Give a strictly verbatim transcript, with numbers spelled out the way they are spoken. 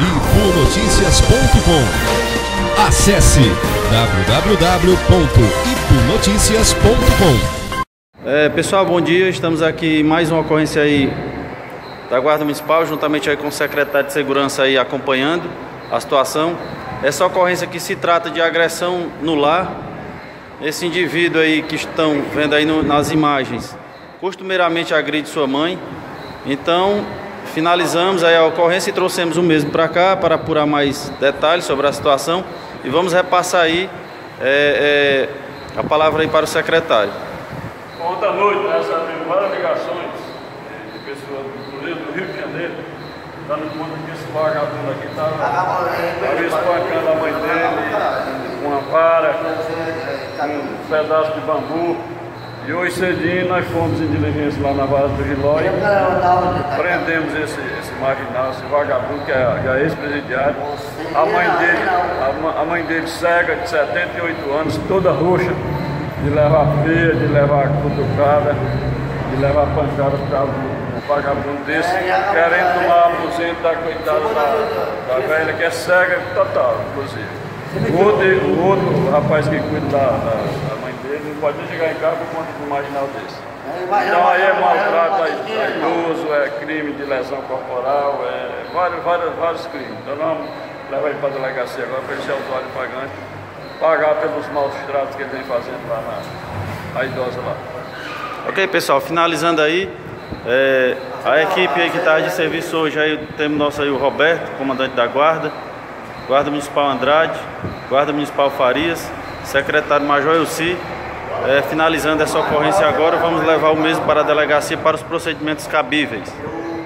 ipu-notícias ponto com. Acesse w w w ponto ipu notícias ponto com. É, pessoal, bom dia. Estamos aqui em mais uma ocorrência aí da Guarda Municipal, juntamente aí com o secretário de Segurança aí acompanhando a situação. Essa ocorrência aqui se trata de agressão no lar. Esse indivíduo aí que estão vendo aí no, nas imagens, costumeiramente agride sua mãe. Então, finalizamos aí a ocorrência e trouxemos o mesmo para cá para apurar mais detalhes sobre a situação e vamos repassar aí é, é, a palavra aí para o secretário. Ontem à noite nós recebemos várias ligações de pessoas, inclusive do Rio de Janeiro, dando conta que esse vagabundo aqui estava espancando a mãe dele com uma vara, com um pedaço de bambu. E hoje cedinho nós fomos em diligência lá na Vara do Gilói, prendemos esse, esse marginal, esse vagabundo que é, é ex-presidiário. A mãe dele, a, a mãe dele cega, de setenta e oito anos, toda roxa, de levar feia, de levar cutucada, de levar pancada por causa de um vagabundo desse, querendo tomar aposento da coitada da, da velha, que é cega total, inclusive. O outro, o outro rapaz que cuida da, da, da mãe dele não pode nem chegar em casa por conta de um marginal desse. Então aí é maltrato a idoso, é crime de lesão corporal, é vários, vários, vários crimes. Então vamos levar ele para a delegacia agora para ele ser usuário pagante, pagar pelos maus tratos que ele vem fazendo lá na a idosa lá. Ok, pessoal, finalizando aí, é, a equipe aí que está de serviço hoje, aí temos nosso aí o Roberto, comandante da guarda, Guarda Municipal Andrade, Guarda Municipal Farias, secretário Major Elci. É, finalizando essa ocorrência agora, vamos levar o mesmo para a delegacia para os procedimentos cabíveis.